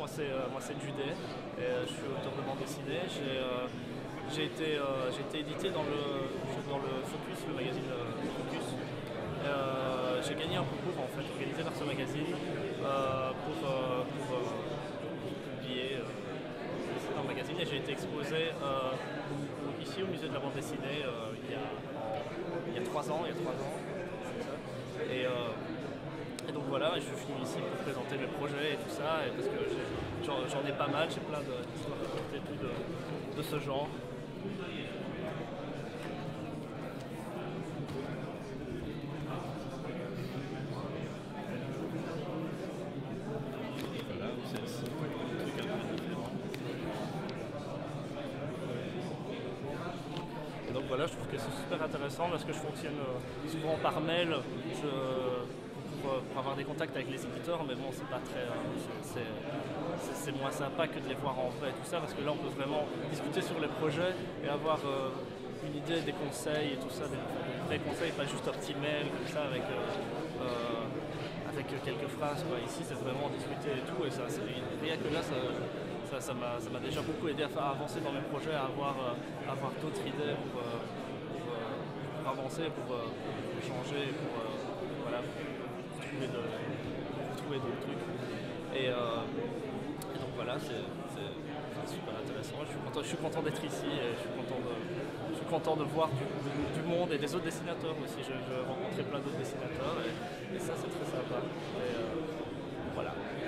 moi c'est Judé, et je suis auteur de bande dessinée. J'ai été édité dans le Focus, le magazine Focus. J'ai gagné un concours en fait, organisé par ce magazine pour publier dans le magazine, et j'ai été exposé ici au musée de la bande dessinée il y a 3 ans. Et donc voilà, je suis venu ici pour présenter mes projets et tout ça, et parce que j'en ai pas mal, j'ai plein d'histoires à raconter de ce genre. Voilà, c'est un truc un peu différent. Et donc voilà, je trouve que c'est super intéressant parce que je fonctionne souvent par mail pour avoir des contacts avec les éditeurs, mais bon, c'est pas très, c'est moins sympa que de les voir en vrai et tout ça, parce que là on peut vraiment discuter sur les projets et avoir une idée, des conseils et tout ça, des vrais conseils, pas juste un petit mail comme ça avec quelques phrases, quoi. Ici c'est vraiment discuter et tout, et ça, rien que là ça m'a déjà beaucoup aidé à avancer dans mes projets, à avoir d'autres idées pour avancer, pour changer, voilà, pour trouver d'autres trucs. Et donc voilà, c'est super intéressant. Je suis content d'être ici, et je suis content de voir du monde et des autres dessinateurs aussi. Je rencontrais plein d'autres dessinateurs, et ça c'est très sympa. Et voilà.